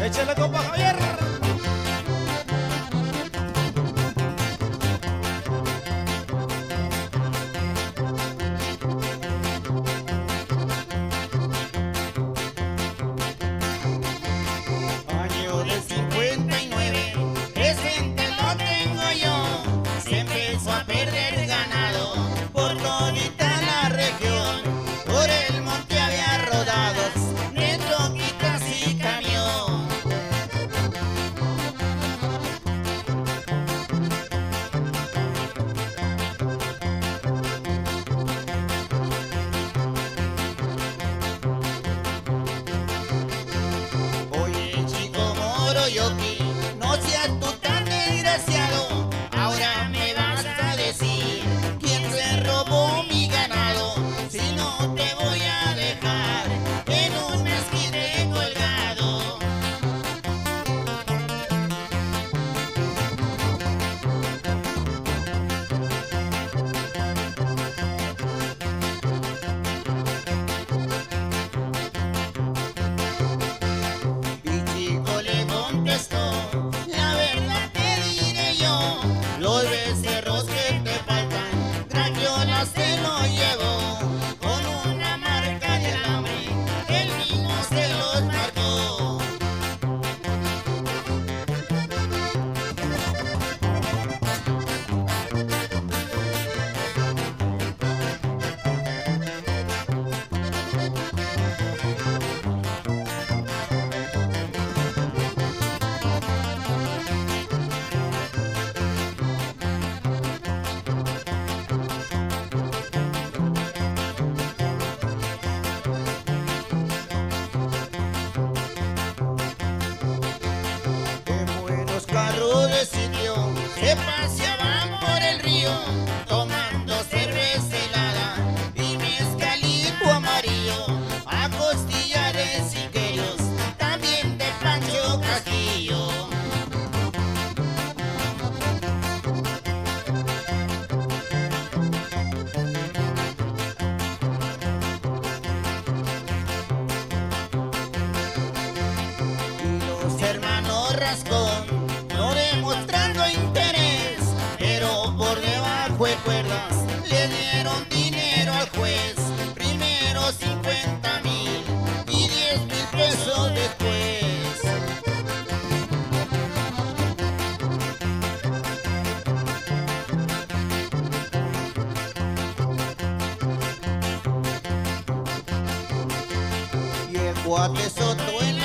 Échale, compa Javier. Año del 59, presente lo tengo yo. Se empezó a perder ganado por todita la región. Por el monte había rodados de troquitas y camión. Oye, chico moro yoki, no seas tú tan desgraciado. Ahora me vas a decir quién se robó mi ganado. Si no te voy a dejar en un mezquite colgado. Y chico le contestó, la verdad te diré yo, los becerros que te faltan, Grandiola se lo llevó, con una marca de alambre, él mismo se los marcó. En buenos carros de sitio se paseaban por el río, tomando cerveza helada y mezcalito amarillo, a costillas de Siqueiros, también de Pancho Castillo. Y los hermanos Rascón, no demostrando interés, pero por debajo de cuerdas le dieron dinero al juez. Primero 50,000 y 10,000 pesos después. Y el cuate Soto en